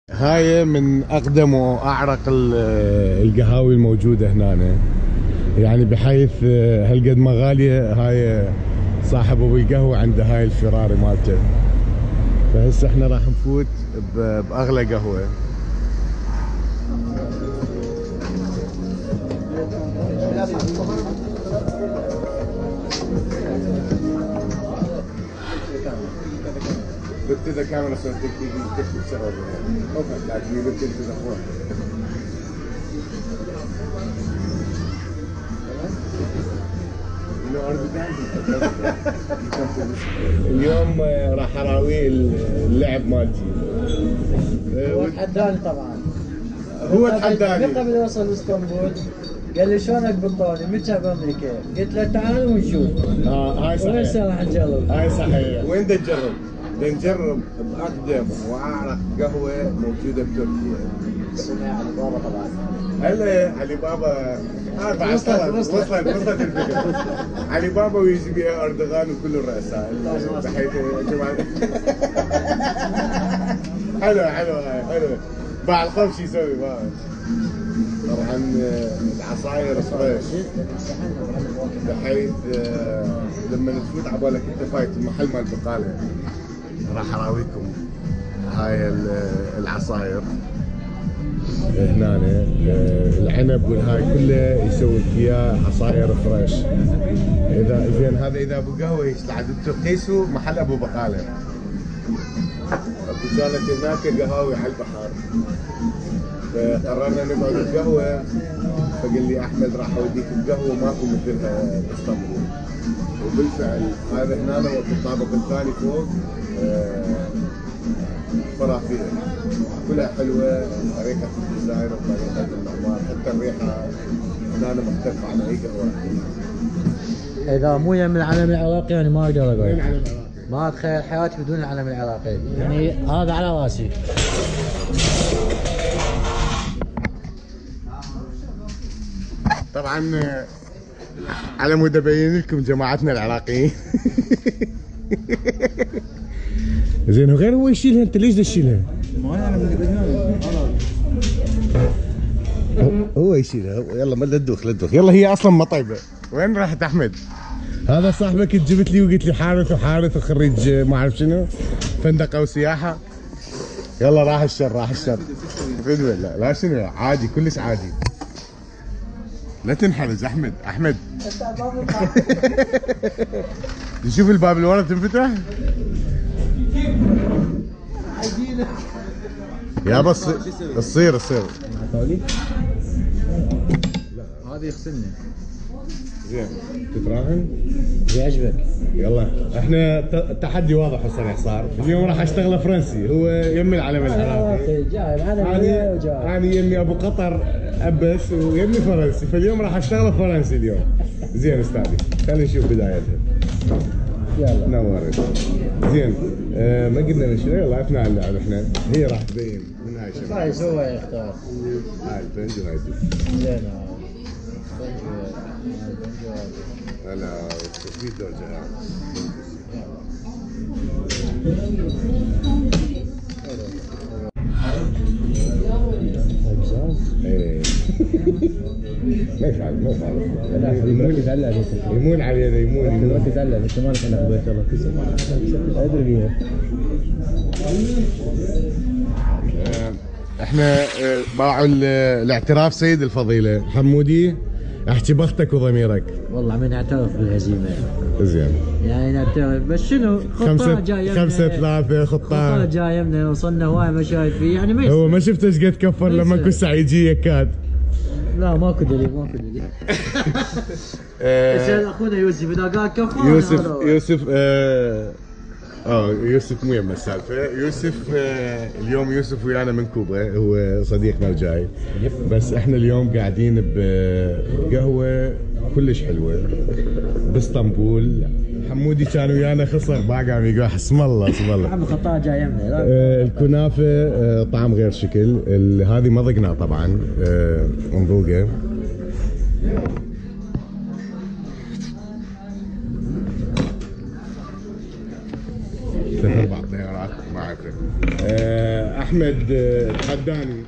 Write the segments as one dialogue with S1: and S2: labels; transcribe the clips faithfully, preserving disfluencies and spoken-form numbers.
S1: هاي من اقدم واعرق القهاوي الموجوده هنا، يعني بحيث هالقد ما غاليه. هاي صاحب ابو القهوه عنده هاي الفراري مالته، فهسه احنا راح نفوت باغلى قهوه. Look to the camera so I think you can take picture of it. Okay. Like you look into the phone. You know اليوم راح اراويه اللعب مالتي.
S2: هو تحداني طبعا.
S1: هو تحداني.
S2: من قبل يوصل اسطنبول قال لي شلونك بالطوني؟ متى بامريكا؟ قلت له تعال ونشوف.
S1: اه هاي صحيح.
S2: وهسه راح نجرب.
S1: هاي صحيح. وين بدنا نجرب؟ بدنا نجرب باقدم واعرق قهوه موجوده بتركيا.
S2: اسمها علي بابا طبعا.
S1: هلا علي بابا اربع وصلت وصلت وصلت الفكره. علي بابا ويجي بها اردوغان وكل الرؤساء بحيث يا جماعه. حلو حلو هاي حلو. باع الخوف شو يسوي باع. طبعا العصاير فريش بحيث لما تفوت عبالك انت فايت المحل مال البقاله. راح اراويكم هاي العصاير هنا. العنب والهاي كله يسوي لك اياه عصاير فريش. اذا زين هذا اذا ابو قهوه يطلع دكتور قيسو محل ابو بقاله. كانت هناك قهاوي على البحر، فقررنا نقعد القهوه. فقال لي احمد راح اوديك القهوه ماكو مثلها باسطنبول. وبالفعل هذا هنا هو الطابق الثاني فوق. فرافير كلها حلوه، طريقه الديزاين وطريقه المعمار، حتى الريحه هنا مختلفه عن اي قهوه.
S2: اذا مو يم العلم العراقي يعني ما اقدر اقول.
S1: وين العلم العراقي؟
S2: ما اتخيل حياتي بدون العلم العراقي، يعني هذا على راسي.
S1: طبعا على مود ابين لكم جماعتنا العراقيين. زين وغير هو يشيلها، انت ليش تشيلها؟
S2: ما انا من
S1: هو يشيلها. يلا ما لا تدوخ لا تدوخ. يلا هي اصلا ما طيبه. وين راحت احمد؟ هذا صاحبك جبت لي وقلت لي حارث وحارث وخريج ما اعرف شنو فندقه وسياحه. يلا راح الشر راح الشر. فدوه لا لا شنو عادي كلش عادي. لا تنحرج احمد احمد. تشوف الباب اللي ورا تنفتح؟ يا بس تصير تصير.
S2: هذا يغسلني.
S1: زين تتراهن؟
S2: يعجبك؟
S1: يلا احنا التحدي واضح هسه راح صار. اليوم راح اشتغله فرنسي. هو يمي العلم العراقي.
S2: جاي العلم وجاي.
S1: انا يمي ابو قطر ابس ويمي فرنسي، فاليوم راح اشتغله فرنسي اليوم. زين استاذي خلينا نشوف بدايتها.
S2: يلا
S1: نورت. زين آه ما قلنا شنو. يلا اثناء اللعب احنا هي راح تبين من هاي الشباب.
S2: طيب هو يختار.
S1: هاي البنج وهاي
S2: زين
S1: هلا في درجة. ايه ما يفعل ما يفعل.
S2: لا يمون يتعلق
S1: يمون علينا يمون يمون
S2: يتعلق. انت مالك انا بيت الله كسر ادري بيها.
S1: احنا باعوا الاعتراف سيد الفضيلة حمودي. احكي بختك وضميرك.
S2: والله من اعترف بالهزيمة.
S1: زين
S2: يعني نعترف بس شنو
S1: خطة جاية خمسة ثلاثة خطة
S2: خطة جاية منا وصلنا هواي مشاهد فيه يعني ما
S1: هو ما شفت ايش قد كفر لما كوسع يجي يكاد.
S2: لا ماكو دليل ماكو دليل. اسال اخونا يوسف اذا قال كفر.
S1: يوسف يوسف اه اه يوسف مو يم السالفه. يوسف آه اليوم يوسف ويانا من كوبا، هو صديقنا الجاي. بس احنا اليوم قاعدين بقهوه كلش حلوه باسطنبول. حمودي كان ويانا خسر ما قام يقول اسم الله اسم الله.
S2: عم خطاه جاي يمنا.
S1: آه الكنافه آه طعم غير شكل. هذه ما ضقناها طبعا آه نذوقه. ثلاث اربع طيارات ما اعرف. احمد آه، تحداني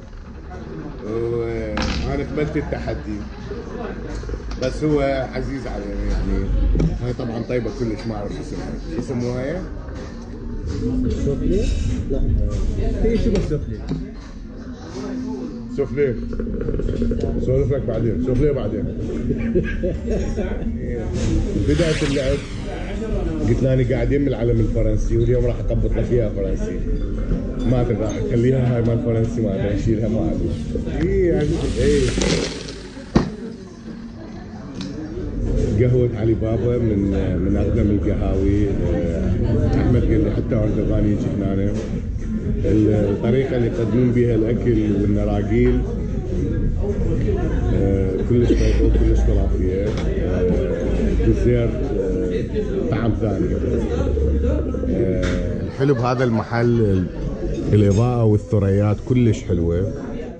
S1: وانا قبلت التحدي، بس هو عزيز علينا يعني. هاي طبعا طيبه كلش، ما اعرف اسمها، شو يسموها هي؟
S2: السفلي؟ لا هي شو بالسفلي؟
S1: سوفليه. سولف لك بعدين، سوفليه بعدين. بداية اللعب قلت له انا قاعد يم العلم الفرنسي واليوم راح اطبط لك اياها فرنسي. ما ادري راح اخليها هاي مال فرنسي، ما ادري اشيلها، ما ادري. اي يعني اي قهوة علي بابا من من اقدم القهاوي. احمد قال لي حتى اردوغان يجي هنا. الطريقة اللي يقدمون بها الاكل والنراقيل كلش طيبة وكلش خرافية. ديزيرت طعم ثاني. الحلو بهذا المحل الإضاءة والثريات كلش حلوة.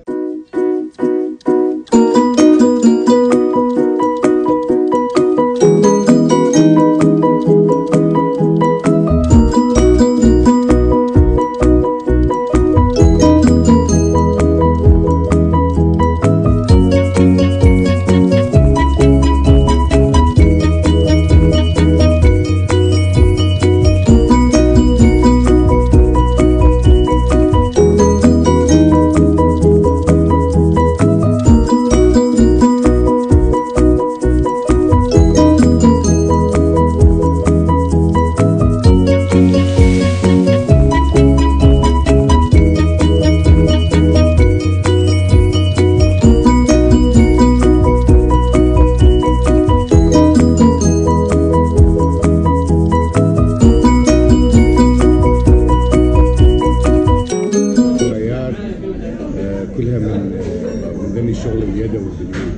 S1: كلها من من ذني الشغل اليدوي بالبيت.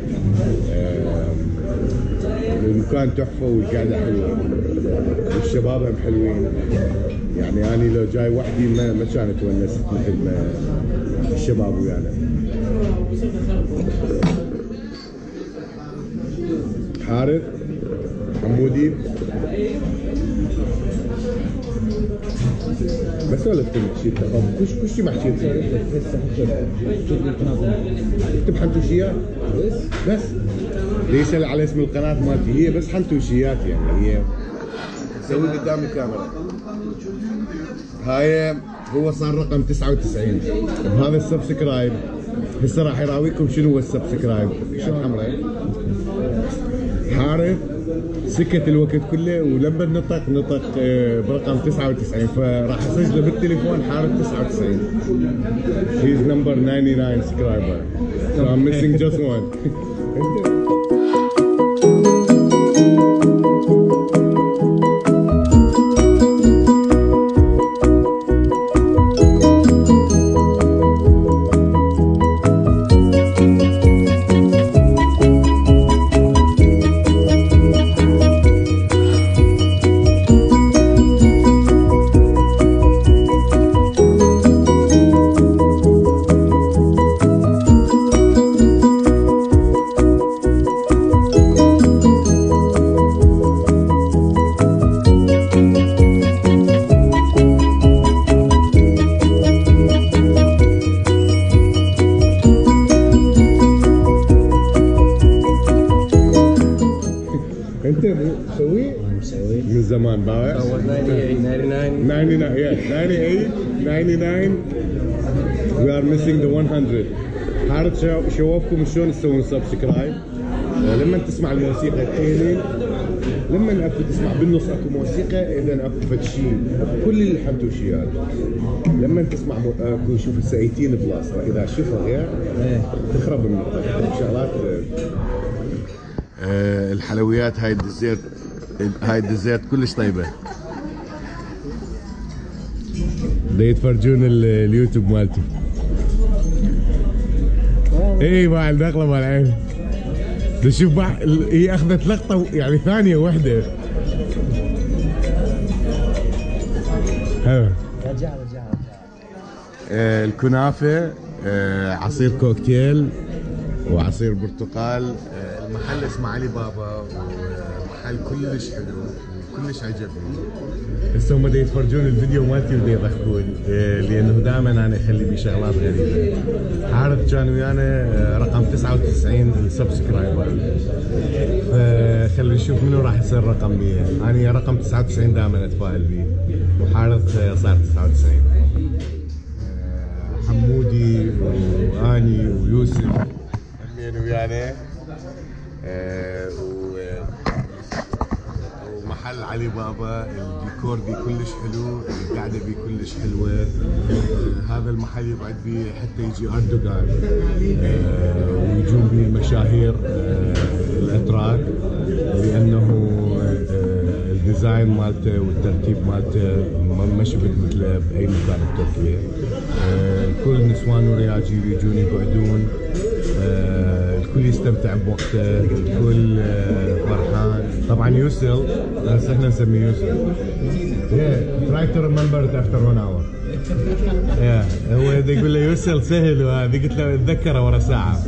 S1: المكان تحفه والقعده حلوه والشباب هم حلوين. يعني انا لو جاي وحدي ما ما كانت ونست مثل ما الشباب ويانا. حارث حمودي بس ولا تكون محشية طب كش كش محشية اكتب حنتوشيات بس بس ليش على اسم القناة مالتي هي بس حنتوشيات يعني. هي سوي قدام الكاميرا. هاي هو صار رقم تسعة وتسعين بهذا السبسكرايب. هسه راح يراويكم شنو هو السبسكرايب. شو حمراء حارث سكت الوقت كله ولما نطق نطق برقم تسعة وتسعين فراح اسجله بالتليفون حارث تسعة وتسعين. He's number ninety-nine subscriber. So I'm missing just one. انت مسوي؟ مسوي من زمان باوع؟
S2: اول ninety-nine
S1: ninety-nine yeah ninety-eight ninety-nine we are missing the one hundred. حارث شوفكم شلون تسوون سبسكرايب. لما تسمع الموسيقى تخيلين لما اكو تسمع بالنص اكو موسيقى اذا اكو فتشين كل الحنتوشيات. لما تسمع اكو شوف هسه ثمانية عشر بلاس اذا شوفها غير تخرب النقطه شغلات. أه الحلويات هاي الديزيرت هاي الديزيرت كلش طيبه. دا يتفرجون اليوتيوب مالتي. اي مع النقله مال العين تشوف هي اخذت لقطه يعني ثانيه واحده. ها
S2: رجع رجع
S1: أه الكنافه أه عصير كوكتيل وعصير برتقال. المحل اسمه علي بابا ومحل كلش حلو كلش عجبني. هسه هم دا يتفرجون الفيديو مالتي ودا يضحكون لانه دائما انا اخلي بيه شغلات غريبه. عارف كان ويانا رقم تسعة وتسعين السبسكرايبر، فخلي نشوف منو راح يصير رقم مية. انا رقم تسعة وتسعين دائما اتفائل بيه، وحارث صار تسعة وتسعين. حمودي واني ويوسف همين ويانا، ومحل علي بابا الديكور بيه كلش حلو، القعده بيه كلش حلوه. هذا المحل يبعد بيه حتى يجي اردوغان ويجون بيه المشاهير الاتراك، لانه الديزاين مالته والترتيب مالته ما شفت مثله باي مكان بتركيا. الكل نسوان ورياجي يجون يقعدون، الكل يستمتع بوقته، الكل فرحان. طبعا يوسل بس احنا نسميه يوسل. Yeah, try to remember it after one hour. Yeah, هو يقول له يوسل سهل، وهذه قلت له اتذكره ورا ساعة.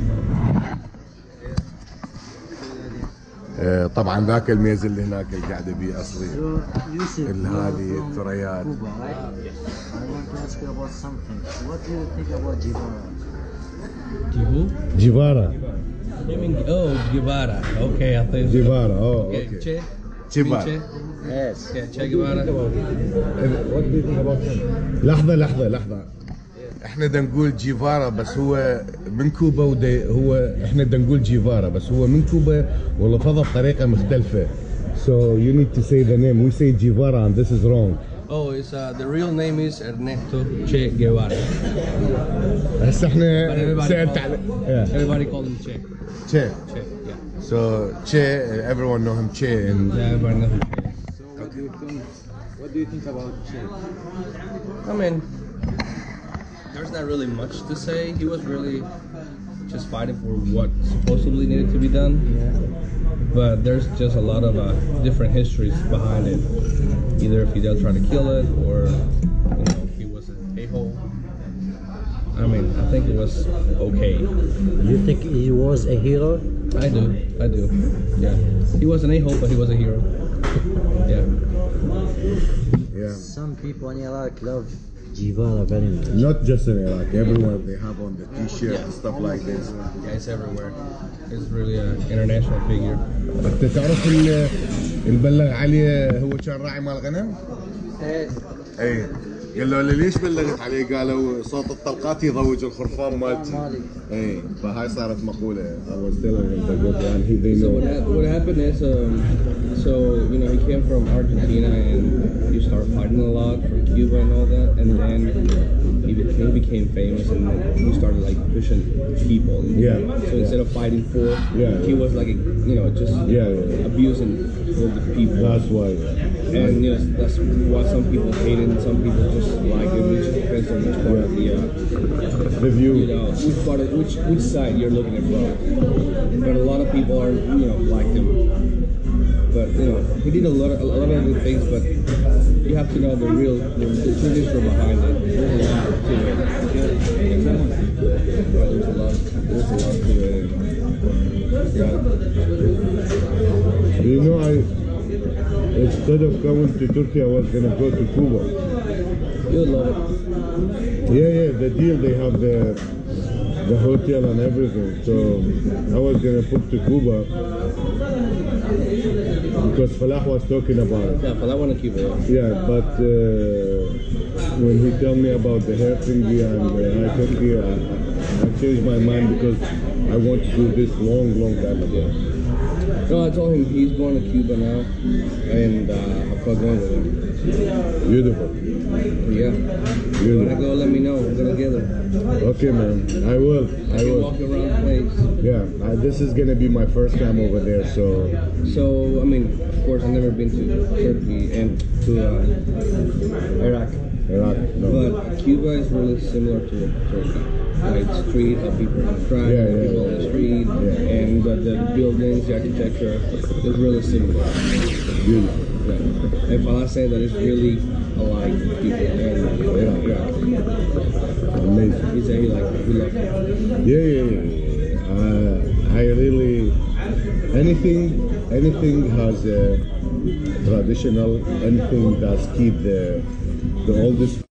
S1: طبعا ذاك الميز اللي هناك القاعده بيه اصلي. هذه الثريات. جيفارا.
S3: Oh, Guevara. Okay, I think.
S1: Guevara. Oh, okay.
S3: Che.
S1: Guevara.
S2: Yes.
S3: Yeah, Che Guevara.
S1: What do you think about him? لحظة لحظة لحظة. احنا بدنا نقول جيفارا بس هو من كوبا، ودي هو احنا بدنا نقول جيفارا بس هو من كوبا ولفظه بطريقة مختلفة. So you need to say the name. We say Guevara and this is wrong.
S3: Oh, it's uh, the real name is Ernesto Che Guevara.
S1: هسه احنا
S3: But everybody
S1: سألت
S3: call-
S1: على
S3: yeah, everybody call him Che.
S1: Che.
S3: Che, yeah.
S1: So Che, everyone know him Che. And
S3: Yeah, everybody knows him Che.
S4: So what do you think? What do you think about Che?
S3: I mean, there's not really much to say. He was really just fighting for what supposedly needed to be done.
S2: Yeah.
S3: But there's just a lot of uh, different histories behind it. Either Fidel tried to kill it, or you know, he was an a-hole. I mean, I think it was okay.
S2: You think he was a hero?
S3: I do, I do. Yeah, he was an a-hole, but he was a hero. Yeah.
S1: yeah.
S2: Some people in Iraq love Guevara very much.
S1: Not just in Iraq, everywhere they have on the t-shirt
S3: Yeah.
S1: and stuff like this.
S3: Yeah, it's everywhere. It's really an international figure.
S1: انت تعرف ال- البلغ عليه هو كان راعي مال غنم؟
S2: ايه.
S1: اي قال له ليش بلغت عليه؟ قالوا صوت الطلقات يضوج الخرفان مالتي.
S2: مالي.
S1: اي فهاي صارت مقولة. I was telling him that good one. He they
S3: So
S1: know.
S3: what, hap- what happened is, um, so you know, he came from Argentina and he started fighting a lot from Cuba and all that, and then he became, he became famous and he started like pushing people.
S1: Yeah.
S3: So instead of fighting for,
S1: Yeah.
S3: he was like, you know, just
S1: Yeah, yeah.
S3: abusing the people.
S1: That's why.
S3: And you know, that's why some people hate it and some people just like it. It just depends on which part of the, uh,
S1: The view.
S3: you know, which part of, which which side you're looking at from. But a lot of people are, you know, liked him. But you know, he did a lot of a lot of good things. But you have to know the real, the, the true history behind it. There's a lot to it. Yeah, there's a lot. There's a lot to it. Yeah.
S1: You know, I instead of going to Turkey, I was gonna go to Cuba.
S3: You'll love it.
S1: Yeah, yeah. The deal they have the the hotel and everything. So I was gonna book to Cuba because Falah was talking about it.
S3: Yeah, but I want to keep it.
S1: Yeah, but uh, when he told me about the hair thingy and the high Turkey, I, I changed my mind because I want to do this long, long time ago.
S3: No, I told him he's going to Cuba now, and uh, I'll fuck going with him.
S1: Beautiful.
S3: Yeah. When I
S1: Beautiful.
S3: go, let me know. We'll go together.
S1: Okay, man. I will. I
S3: I can
S1: will.
S3: walk you around the place.
S1: Yeah, uh, this is gonna be my first time over there, so
S3: So, I mean, of course, I've never been to Turkey and to uh, Iraq.
S1: Iraq. No.
S3: But Cuba is really similar to Turkey. Like street, how people drive,
S1: Yeah, yeah,
S3: people on the street,
S1: Yeah.
S3: and the, the buildings, the architecture is really similar.
S1: Beautiful.
S3: Yeah. If I say that it's really alike people, and yeah, yeah.
S1: Amazing.
S3: He said he liked it. He loved it.
S1: Yeah, yeah, yeah. yeah. Uh, I really anything anything has a traditional, anything that keep the the oldest